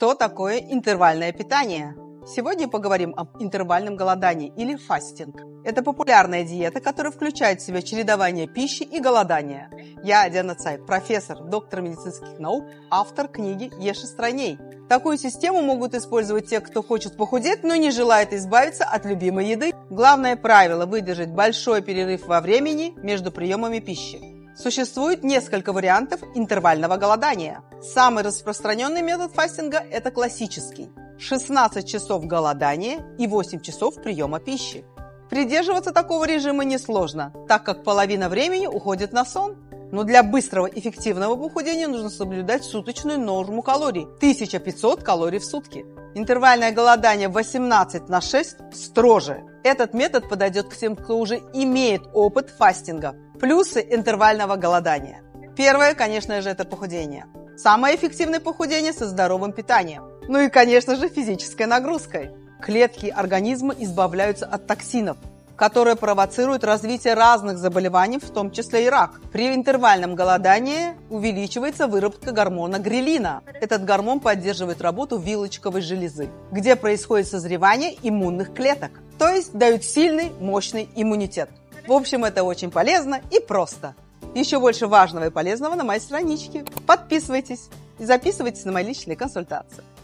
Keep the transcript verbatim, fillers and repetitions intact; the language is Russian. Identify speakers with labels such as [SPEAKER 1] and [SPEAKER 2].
[SPEAKER 1] Что такое интервальное питание? Сегодня поговорим об интервальном голодании или фастинг. Это популярная диета, которая включает в себя чередование пищи и голодания. Я Диана Цайт, профессор, доктор медицинских наук, автор книги «Ешь и стройней». Такую систему могут использовать те, кто хочет похудеть, но не желает избавиться от любимой еды. Главное правило – выдержать большой перерыв во времени между приемами пищи. Существует несколько вариантов интервального голодания. Самый распространенный метод фастинга – это классический. шестнадцать часов голодания и восемь часов приема пищи. Придерживаться такого режима несложно, так как половина времени уходит на сон. Но для быстрого эффективного похудения нужно соблюдать суточную норму калорий – тысяча пятьсот калорий в сутки. Интервальное голодание восемнадцать на шесть строже. Этот метод подойдет к тем, кто уже имеет опыт фастинга. Плюсы интервального голодания. Первое, конечно же, это похудение. Самое эффективное похудение со здоровым питанием. Ну и, конечно же, физической нагрузкой. Клетки организма избавляются от токсинов, которые провоцируют развитие разных заболеваний, в том числе и рак. При интервальном голодании увеличивается выработка гормона грелина. Этот гормон поддерживает работу вилочковой железы, где происходит созревание иммунных клеток, то есть дают сильный, мощный иммунитет. В общем, это очень полезно и просто. Еще больше важного и полезного на моей страничке. Подписывайтесь и записывайтесь на мои личные консультации.